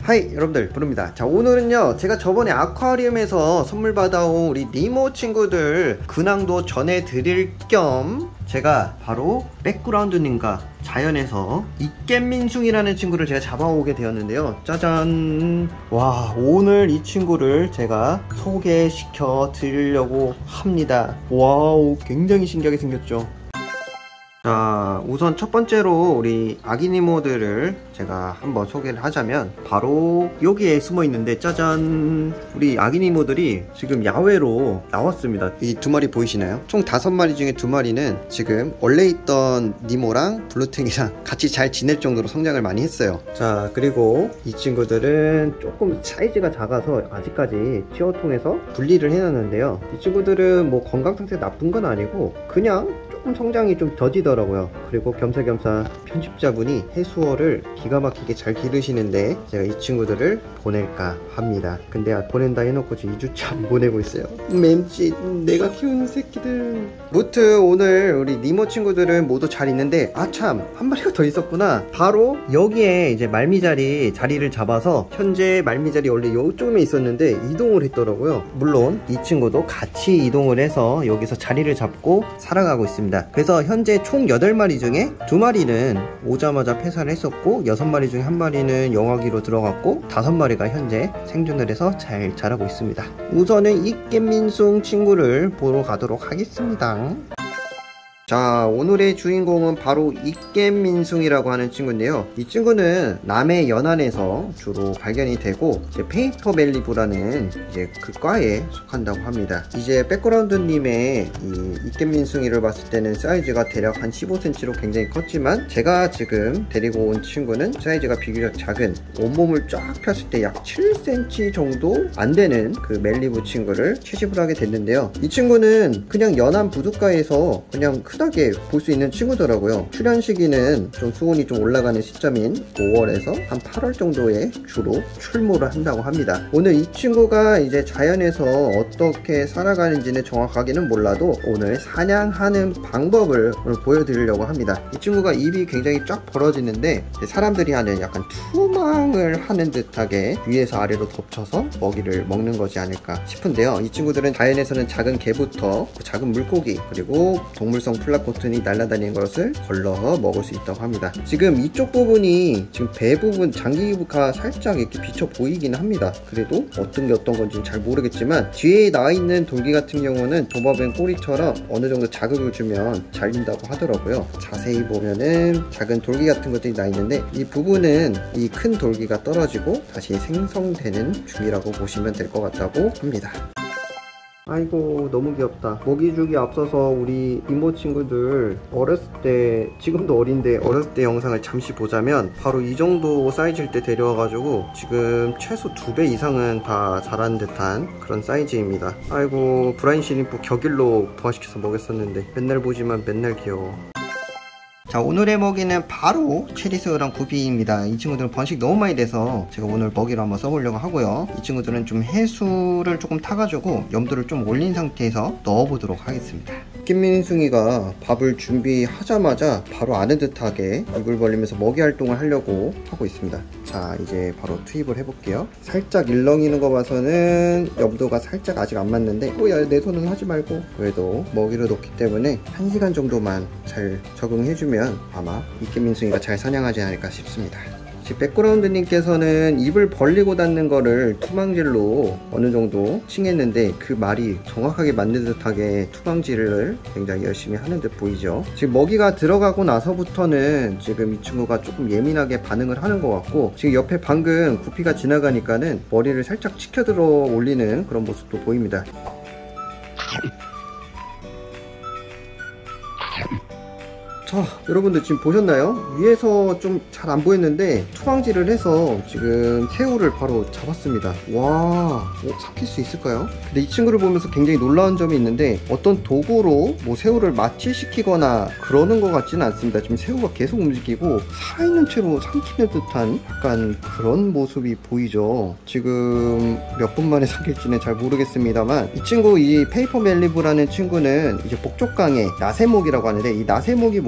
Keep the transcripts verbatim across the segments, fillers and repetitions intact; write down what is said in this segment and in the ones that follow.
하이 여러분들, 부릅니다. 자, 오늘은요 제가 저번에 아쿠아리움에서 선물 받아온 우리 니모 친구들 근황도 전해드릴 겸 제가 바로 백그라운드님과 자연에서 이깻민숭이라는 친구를 제가 잡아오게 되었는데요. 짜잔. 와, 오늘 이 친구를 제가 소개시켜 드리려고 합니다. 와우, 굉장히 신기하게 생겼죠. 자, 우선 첫 번째로 우리 아기니모들을 제가 한번 소개를 하자면 바로 여기에 숨어 있는데, 짜잔, 우리 아기니모들이 지금 야외로 나왔습니다. 이 두 마리 보이시나요? 총 다섯 마리 중에 두 마리는 지금 원래 있던 니모랑 블루탱이랑 같이 잘 지낼 정도로 성장을 많이 했어요. 자, 그리고 이 친구들은 조금 사이즈가 작아서 아직까지 치어통에서 분리를 해놨는데요. 이 친구들은 뭐 건강 상태 나쁜 건 아니고 그냥 조금 성장이 좀 더디더라고요. 그리고 겸사겸사 편집자분이 해수어를 기가 막히게 잘 기르시는데 제가 이 친구들을 보낼까 합니다. 근데 보낸다 해놓고 지금 이 주차 안 보내고 있어요. 맴짓, 내가 키우는 새끼들. 무튼 오늘 우리 니모 친구들은 모두 잘 있는데, 아 참, 한 마리가 더 있었구나. 바로 여기에 이제 말미자리 자리를 잡아서 현재 말미자리 원래 요쪽에 있었는데 이동을 했더라고요. 물론 이 친구도 같이 이동을 해서 여기서 자리를 잡고 살아가고 있습니다. 그래서 현재 총 여덟 마리 중에 두 마리는 오자마자 폐사를 했었고, 여섯 마리 중에 한 마리는 영아기로 들어갔고, 다섯 마리가 현재 생존을 해서 잘 자라고 있습니다. 우선은 이깻민숭 친구를 보러 가도록 하겠습니다. 자, 오늘의 주인공은 바로 이깻민숭이라고 하는 친구인데요. 이 친구는 남해 연안에서 주로 발견이 되고 이제 페이퍼멜리브라는 이제 그 과에 속한다고 합니다. 이제 백그라운드님의 이 이깻민숭이를 봤을 때는 사이즈가 대략 한 십오 센티미터로 굉장히 컸지만, 제가 지금 데리고 온 친구는 사이즈가 비교적 작은, 온몸을 쫙 폈을 때 약 칠 센티미터 정도 안 되는 그 멜리브 친구를 채집을 하게 됐는데요. 이 친구는 그냥 연안 부둣가에서 그냥 크게 볼 수 있는 친구더라고요. 출현 시기는 좀 수온이 좀 올라가는 시점인 오월에서 한 팔월 정도에 주로 출몰을 한다고 합니다. 오늘 이 친구가 이제 자연에서 어떻게 살아가는지는 정확하게는 몰라도 오늘 사냥하는 방법을 오늘 보여드리려고 합니다. 이 친구가 입이 굉장히 쫙 벌어지는데 사람들이 하는 약간 투망을 하는 듯하게 위에서 아래로 덮쳐서 먹이를 먹는 거지 않을까 싶은데요. 이 친구들은 자연에서는 작은 개부터 작은 물고기, 그리고 동물성 플라코튼이 날아다니는 것을 걸러서 먹을 수 있다고 합니다. 지금 이쪽 부분이 지금 배 부분, 장기가 살짝 이렇게 비쳐 보이긴 합니다. 그래도 어떤 게 어떤 건지 잘 모르겠지만 뒤에 나와 있는 돌기 같은 경우는 도마뱀 꼬리처럼 어느 정도 자극을 주면 잘린다고 하더라고요. 자세히 보면은 작은 돌기 같은 것들이 나 있는데 이 부분은 이 큰 돌기가 떨어지고 다시 생성되는 중이라고 보시면 될 것 같다고 합니다. 아이고, 너무 귀엽다. 먹이 주기 앞서서 우리 이모 친구들 어렸을 때, 지금도 어린데 어렸을 때 영상을 잠시 보자면 바로 이 정도 사이즈일 때 데려와가지고 지금 최소 두 배 이상은 다 자란 듯한 그런 사이즈입니다. 아이고, 브라인 시림프 격일로 부화시켜서 먹였었는데 맨날 보지만 맨날 귀여워. 자, 오늘의 먹이는 바로 체리새우랑 구피입니다. 이 친구들은 번식 너무 많이 돼서 제가 오늘 먹이로 한번 써보려고 하고요. 이 친구들은 좀 해수를 조금 타가지고 염도를 좀 올린 상태에서 넣어보도록 하겠습니다. 이깻민숭이가 밥을 준비하자마자 바로 아는 듯하게 입을 벌리면서 먹이 활동을 하려고 하고 있습니다. 자, 이제 바로 투입을 해볼게요. 살짝 일렁이는 거 봐서는 염도가 살짝 아직 안 맞는데, 뭐야, 내 손은 하지 말고. 그래도 먹이를 넣기 때문에 한 시간 정도만 잘 적응해주면 아마 이깻민숭이가 잘 사냥하지 않을까 싶습니다. 지금 백그라운드님께서는 입을 벌리고 닫는 거를 투망질로 어느 정도 칭했는데 그 말이 정확하게 맞는 듯하게 투망질을 굉장히 열심히 하는 듯 보이죠. 지금 먹이가 들어가고 나서부터는 지금 이 친구가 조금 예민하게 반응을 하는 것 같고, 지금 옆에 방금 구피가 지나가니까는 머리를 살짝 치켜들어 올리는 그런 모습도 보입니다. 자, 여러분들 지금 보셨나요? 위에서 좀 잘 안 보였는데 투망질을 해서 지금 새우를 바로 잡았습니다. 와, 어, 삼킬 수 있을까요? 근데 이 친구를 보면서 굉장히 놀라운 점이 있는데, 어떤 도구로 뭐 새우를 마취시키거나 그러는 것 같지는 않습니다. 지금 새우가 계속 움직이고 살아있는 채로 삼키는 듯한 약간 그런 모습이 보이죠. 지금 몇 분 만에 삼킬지는 잘 모르겠습니다만, 이 친구, 이 페이퍼멜리브라는 친구는 이제 복족강의 나세목이라고 하는데, 이 나세목이 뭐냐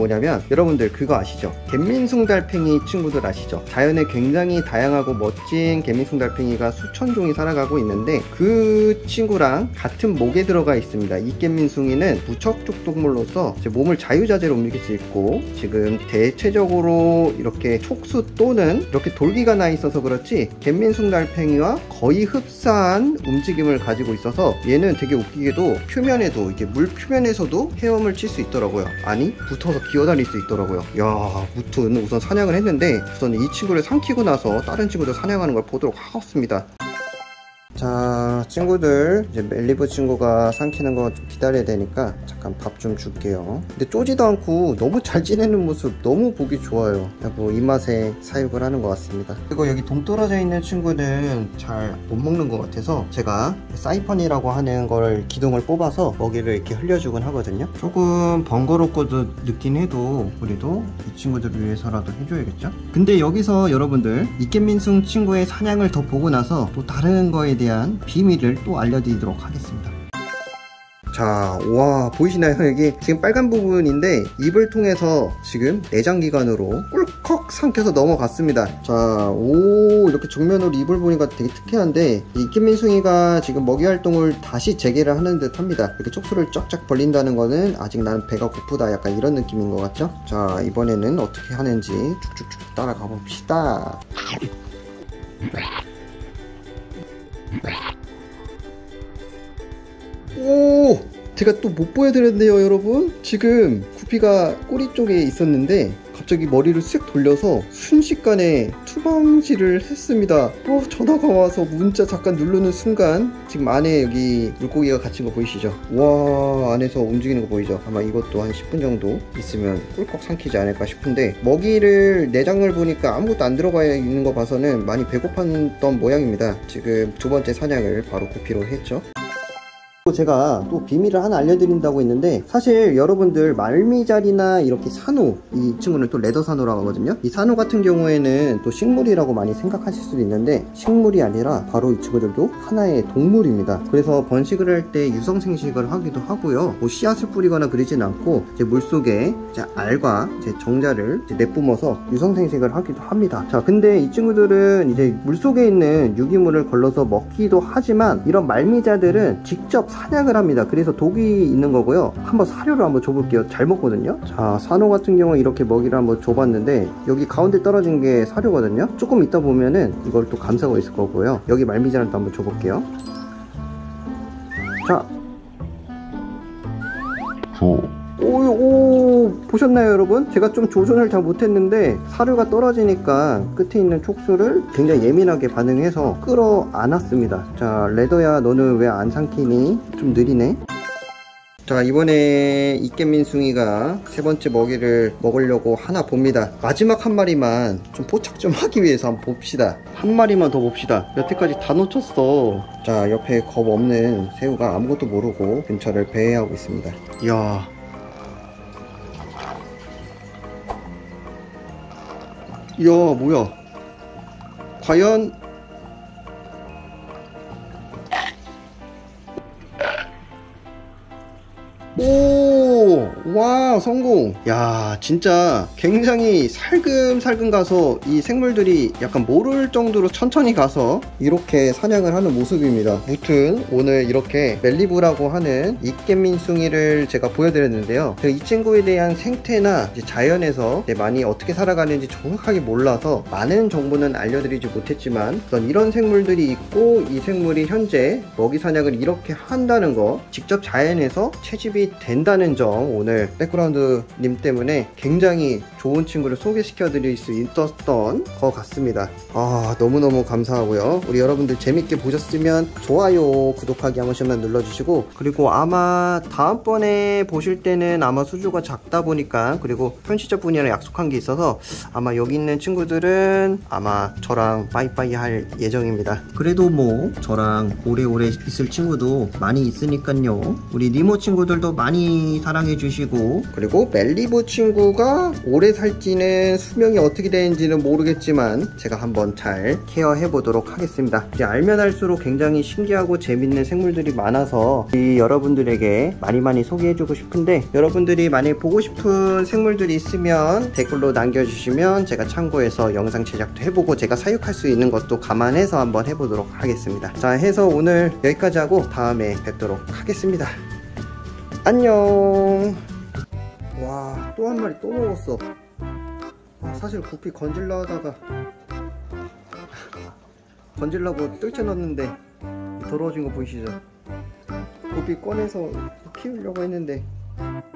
뭐냐면 여러분들 그거 아시죠? 갯민숭달팽이 친구들 아시죠? 자연에 굉장히 다양하고 멋진 갯민숭달팽이가 수천 종이 살아가고 있는데 그 친구랑 같은 목에 들어가 있습니다. 이 갯민숭이는 무척족 동물로서 몸을 자유자재로 움직일 수 있고 지금 대체적으로 이렇게 촉수 또는 이렇게 돌기가 나 있어서 그렇지 갯민숭달팽이와 거의 흡사한 움직임을 가지고 있어서 얘는 되게 웃기게도 표면에도 이게 물 표면에서도 헤엄을 칠 수 있더라고요. 아니 붙어서 기어다닐 수 있더라고요. 야, 무튼 우선 사냥을 했는데 우선 이 친구를 삼키고 나서 다른 친구들 사냥하는 걸 보도록 하겠습니다. 자, 친구들 이제 멜리브 친구가 삼키는 거 좀 기다려야 되니까 잠깐 밥 좀 줄게요. 근데 쪼지도 않고 너무 잘 지내는 모습 너무 보기 좋아요. 뭐 입맛에 사육을 하는 것 같습니다. 그리고 여기 동떨어져 있는 친구는 잘 못 먹는 것 같아서 제가 사이펀이라고 하는 걸 기둥을 뽑아서 먹이를 이렇게 흘려주곤 하거든요. 조금 번거롭고도 느낀 해도 그래도 이 친구들을 위해서라도 해줘야겠죠. 근데 여기서 여러분들 이갯민숭 친구의 사냥을 더 보고 나서 또 다른 거에 대한 비밀을 또 알려드리도록 하겠습니다. 자, 와, 보이시나요? 여기 지금 빨간 부분인데 입을 통해서 지금 내장기관으로 꿀꺽 삼켜서 넘어갔습니다. 자, 오, 이렇게 정면으로 입을 보니까 되게 특이한데 이 갯민숭이가 지금 먹이 활동을 다시 재개를 하는 듯 합니다. 이렇게 촉수를 쫙쫙 벌린다는 거는 아직 나는 배가 고프다 약간 이런 느낌인 것 같죠? 자, 이번에는 어떻게 하는지 쭉쭉쭉 따라가 봅시다. 오! 제가 또 못 보여드렸네요 여러분. 지금 구피가 꼬리 쪽에 있었는데 갑자기 머리를 쓱 돌려서 순식간에 투방질을 했습니다. 어, 전화가 와서 문자 잠깐 누르는 순간 지금 안에 여기 물고기가 갇힌 거 보이시죠? 와, 안에서 움직이는 거 보이죠? 아마 이것도 한 십 분 정도 있으면 꿀꺽 삼키지 않을까 싶은데 먹이를 내장을 보니까 아무것도 안 들어가 있는 거 봐서는 많이 배고팠던 모양입니다. 지금 두 번째 사냥을 바로 구피로 했죠. 제가 또 비밀을 하나 알려드린다고 했는데 사실 여러분들 말미잘이나 이렇게 산호, 이 친구는 또 레더산호라고 하거든요. 이 산호 같은 경우에는 또 식물이라고 많이 생각하실 수도 있는데 식물이 아니라 바로 이 친구들도 하나의 동물입니다. 그래서 번식을 할 때 유성생식을 하기도 하고요. 뭐 씨앗을 뿌리거나 그러진 않고 이제 물속에 이제 알과 이제 정자를 이제 내뿜어서 유성생식을 하기도 합니다. 자, 근데 이 친구들은 이제 물속에 있는 유기물을 걸러서 먹기도 하지만 이런 말미잘들은 직접 사냥을 합니다. 그래서 독이 있는 거고요. 한번 사료를 한번 줘볼게요. 잘 먹거든요. 자, 산호 같은 경우는 이렇게 먹이를 한번 줘봤는데 여기 가운데 떨어진 게 사료거든요. 조금 있다 보면은 이걸 또 감싸고 있을 거고요. 여기 말미잘도 한번 줘볼게요. 자, 오, 오, 보셨나요 여러분? 제가 좀 조준을 잘 못했는데 사료가 떨어지니까 끝에 있는 촉수를 굉장히 예민하게 반응해서 끌어 안았습니다. 자, 레더야 너는 왜 안 삼키니? 좀 느리네. 자, 이번에 이갯민숭이가 세 번째 먹이를 먹으려고 하나 봅니다. 마지막 한 마리만 좀 포착 좀 하기 위해서 한번 봅시다. 한 마리만 더 봅시다. 여태까지 다 놓쳤어. 자, 옆에 겁 없는 새우가 아무것도 모르고 근처를 배회하고 있습니다. 이야, 이야, 뭐야, 과연 오, 와, 성공. 야, 진짜 굉장히 살금살금 가서 이 생물들이 약간 모를 정도로 천천히 가서 이렇게 사냥을 하는 모습입니다. 무튼 오늘 이렇게 멜리브라고 하는 이갯민숭이를 제가 보여드렸는데요. 이 친구에 대한 생태나 이제 자연에서 많이 어떻게 살아가는지 정확하게 몰라서 많은 정보는 알려드리지 못했지만 이런 생물들이 있고 이 생물이 현재 먹이 사냥을 이렇게 한다는 거, 직접 자연에서 채집이 된다는 점, 오늘 백그라운드 님 때문에 굉장히 좋은 친구를 소개시켜 드릴 수 있었던 것 같습니다. 아, 너무너무 감사하고요. 우리 여러분들 재밌게 보셨으면 좋아요, 구독하기 한 번씩만 눌러주시고, 그리고 아마 다음번에 보실 때는 아마 수조가 작다 보니까, 그리고 편집자분이랑 약속한 게 있어서 아마 여기 있는 친구들은 아마 저랑 빠이빠이 할 예정입니다. 그래도 뭐 저랑 오래오래 있을 친구도 많이 있으니까요. 우리 니모 친구들도 많이 사랑해 주시고, 그리고 그리고 멜리부 친구가 오래 살지는 수명이 어떻게 되는지는 모르겠지만 제가 한번 잘 케어해 보도록 하겠습니다. 이제 알면 알수록 굉장히 신기하고 재밌는 생물들이 많아서 이 여러분들에게 많이 많이 소개해주고 싶은데, 여러분들이 만약에 보고 싶은 생물들이 있으면 댓글로 남겨주시면 제가 참고해서 영상 제작도 해보고 제가 사육할 수 있는 것도 감안해서 한번 해보도록 하겠습니다. 자, 해서 오늘 여기까지 하고 다음에 뵙도록 하겠습니다. 안녕. 와, 또 한 마리 또 먹었어. 아, 사실 구피 건질러 하다가 건질라고 뜰채 넣었는데 더러워진 거 보이시죠? 구피 꺼내서 키우려고 했는데